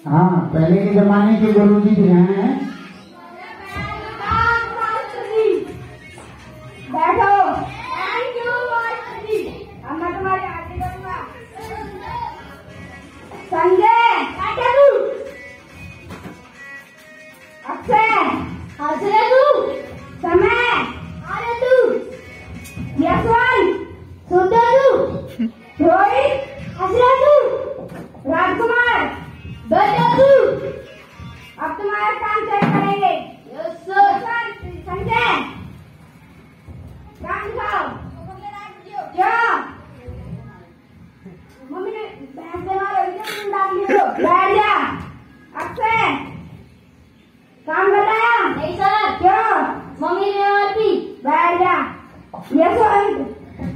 हाँ, पहले के जमाने के गुरुजी भी हैं। बैठो। Thank you master ji. अब मैं तुम्हारे आगे करूंगा। संजय, बैठे तू। अक्षय, हाजिर है तू। समय, आ रहे तू। यशवंत, सुनते तू। रोहित, हाजिर है तू। राजकुमार, बैठे तू। अब तुम्हारा काम चेक करेंगे। Yes sir. संजय, काम दिखाओ। क्या मम्मी ने भैंस से मारो, इधर डाल लियो। बैठ जा। अक्षय, काम बताया? नहीं सर। क्यों? मम्मी ने मारती। बैठ जा। यशवंत,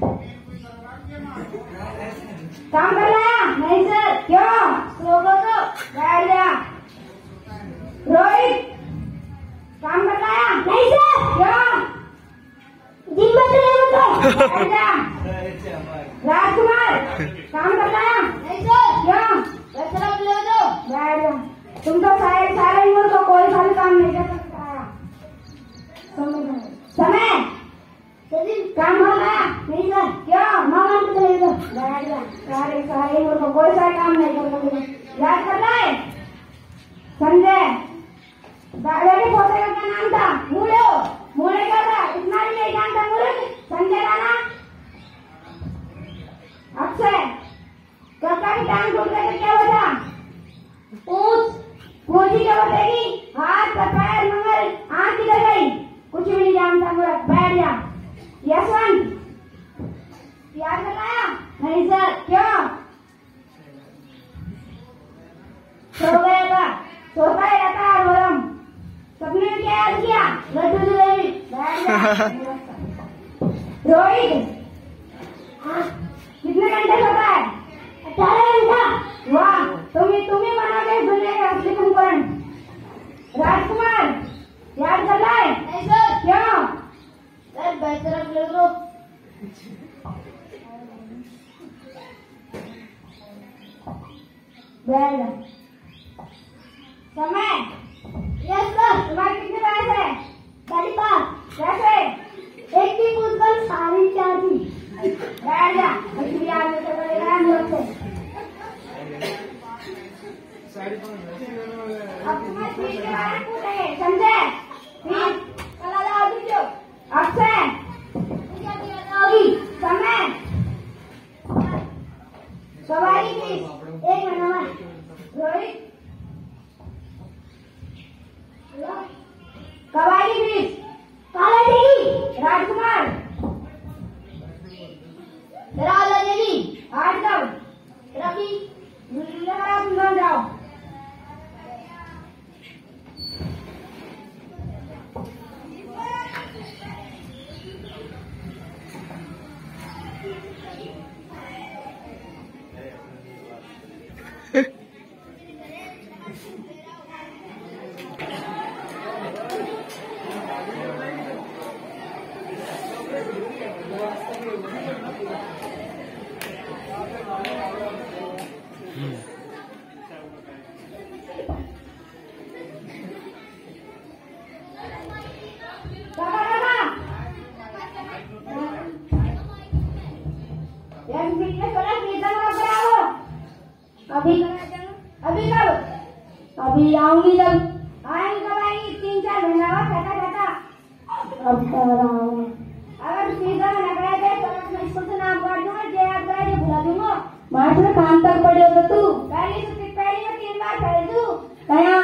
काम बताया? नहीं सर। क्यों? सो गो तो। बैठ जा। रोहित, काम बताया? नहीं सर। क्यों? दिन बैठ जा। राजकुमार, काम बताया? नहीं सर। क्यों? बैठ जा। तुम तो सारे ही को कोई सा भी काम नहीं कर सकता है। समय, काम बताया? नहीं सर। क्यों? मामा तो चले दो। बैठ जा। सारे को कोई सा काम नहीं कर सकते। याद कर रहा है? संजय, बेटे पोते का क्या नाम था? मूले क्या था? इतना भी नहीं जानता मूले। संजय राणा। अक्षय, कक्का की टांग टूट गई तो क्या बचा? पूछ ही क्या बचेगी? हाथ, पैर, मंगल, आंख किधर गई? कुछ भी नहीं जानता मूर्ख। बैठ जा। यशवंत, याद बताया? नहीं सर। क्यों? सो गया था। सोता ही रहता है रोरम। सपने में क्या याद किया? लड्डू जलेबी। बैठ जा। रोहित, कितने घंटे सोता है? 18 घंटा। वाह, तुम ही बनाओगे दुनिया का असली कुंभकर्ण। राजकुमार, याद कर रहा है? नहीं सर। क्यों? सर बेहतर ले लो। बैठ जा। समय, यस सर। तुम्हारे कितने पैसे है? 5 कैसे? एक की पूछकर 4.5 थी। बैठ जा। इसलिए आदमी से बड़ेगा हम लोग से। अब तुम्हारी फीस के बारे में पूछेंगे। संजय, फीस कल लाओ दीजिए। अक्षय, क्या होगी? समय, सवारी फीस 1 महीना में। रोहित, कवाली फीस काला देगी। राजकुमार, राला देगी। आज कब रवि तुम जाओ। अभी कब? अभी आऊंगी जब। आएंगी कब आएंगी? 3-4 महीना बाद कहता। अब कब आऊंगी? अगर सीधा न गए थे तो मैं स्कूल से नाम काट दूंगा। जे आप गए भुला दूंगा। मास्टर काम तक पढ़े हो तो तू पहली में 3 बार पढ़े तू। कया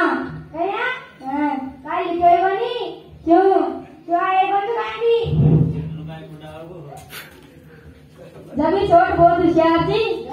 काई लिखे बनी। क्यों आए बंद काई जब भी छोट बहुत होशियार थी।